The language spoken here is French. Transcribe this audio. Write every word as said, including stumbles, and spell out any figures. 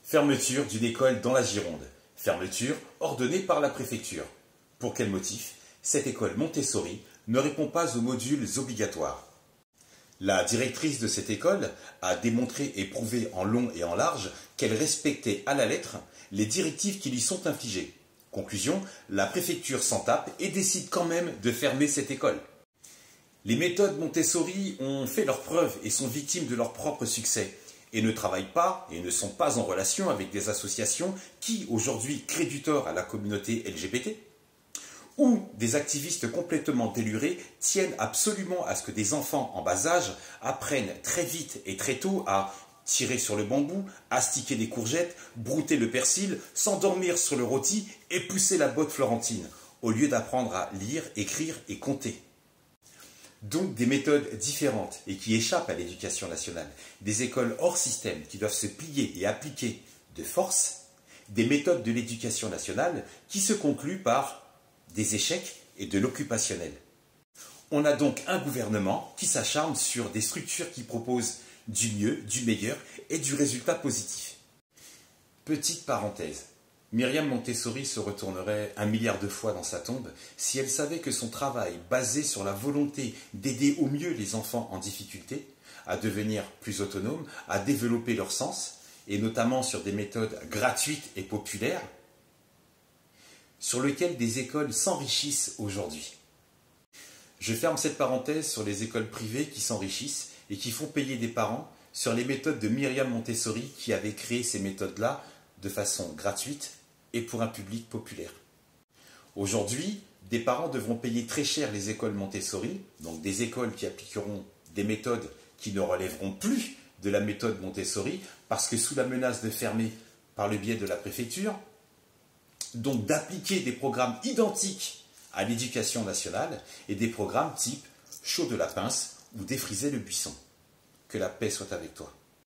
Fermeture d'une école dans la Gironde. Fermeture ordonnée par la préfecture. Pour quel motif? Cette école Montessori ne répond pas aux modules obligatoires. La directrice de cette école a démontré et prouvé en long et en large qu'elle respectait à la lettre les directives qui lui sont infligées. Conclusion, la préfecture s'en tape et décide quand même de fermer cette école. Les méthodes Montessori ont fait leurs preuves et sont victimes de leur propre succès et ne travaillent pas et ne sont pas en relation avec des associations qui, aujourd'hui, créent du tort à la communauté L G B T, ou des activistes complètement délurés tiennent absolument à ce que des enfants en bas âge apprennent très vite et très tôt à tirer sur le bambou, astiquer des courgettes, brouter le persil, s'endormir sur le rôti et pousser la botte florentine, au lieu d'apprendre à lire, écrire et compter. Donc des méthodes différentes et qui échappent à l'éducation nationale, des écoles hors système qui doivent se plier et appliquer de force, des méthodes de l'éducation nationale qui se concluent par des échecs et de l'occupationnel. On a donc un gouvernement qui s'acharne sur des structures qui proposent du mieux, du meilleur et du résultat positif. Petite parenthèse. Myriam Montessori se retournerait un milliard de fois dans sa tombe si elle savait que son travail, basé sur la volonté d'aider au mieux les enfants en difficulté, à devenir plus autonomes, à développer leur sens, et notamment sur des méthodes gratuites et populaires, sur lesquelles des écoles s'enrichissent aujourd'hui. Je ferme cette parenthèse sur les écoles privées qui s'enrichissent et qui font payer des parents sur les méthodes de Myriam Montessori qui avait créé ces méthodes-là de façon gratuite et pour un public populaire. Aujourd'hui, des parents devront payer très cher les écoles Montessori, donc des écoles qui appliqueront des méthodes qui ne relèveront plus de la méthode Montessori, parce que sous la menace de fermer par le biais de la préfecture, donc d'appliquer des programmes identiques à l'éducation nationale et des programmes type chaud de la pince ou défriser le buisson. Que la paix soit avec toi.